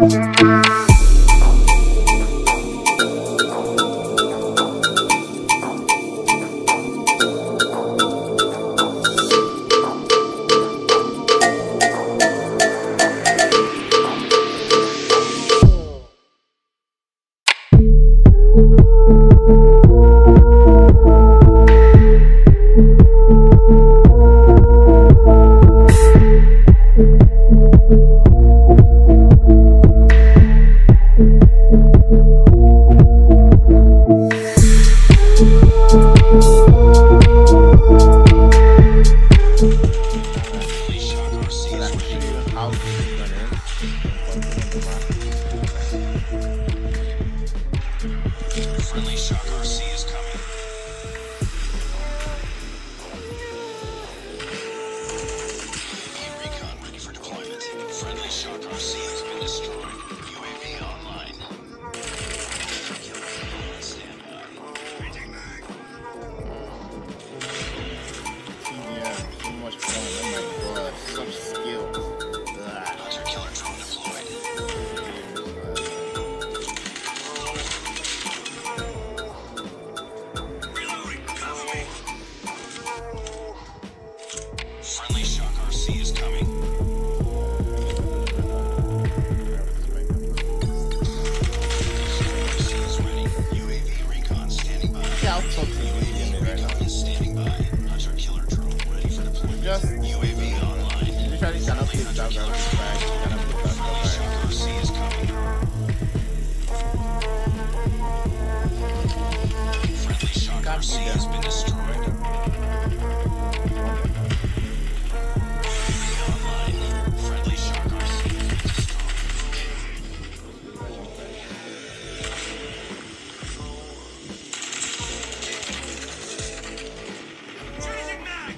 Friendly Shock RC is coming. UAV recon ready for deployment. Friendly Shock RC has been destroyed. UAV online. Standby. Yeah, so much fun. Oh my god, such skill. Hunter killer drone deployed. Reloading. Cover me. Friendly Shock RC is coming. RC is ready. UAV recon standing by. Yeah, I'll talk to you UAV right now. recon standing by. Hunter killer drone ready for deployment. Just UAV online. literally cannot put that garbage bag. Cannot put that Friendly bag. Shock RC is coming. Friendly Shock RC has been destroyed. UAV online. Friendly Shock RC has been destroyed. Changing mag!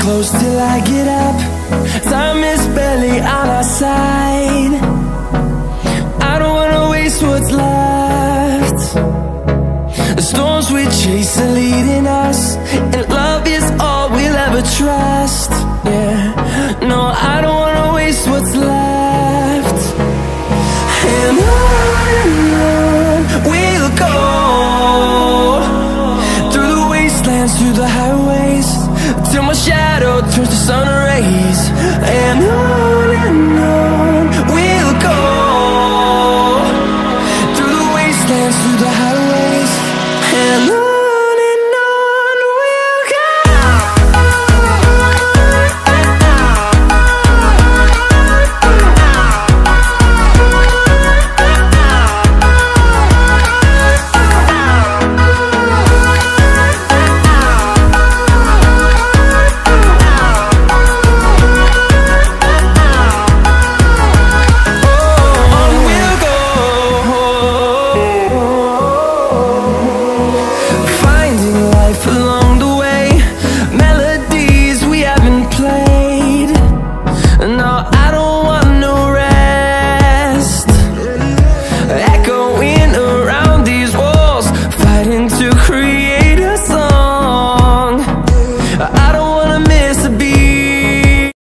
close till I get up. Time is barely on our side. I don't wanna waste what's left. The storms we chase are leading us, and love is all we'll ever trust. Yeah, no, I don't wanna waste what's left. And on we'll go, through the wastelands, through the highways, till my shadow turns to sun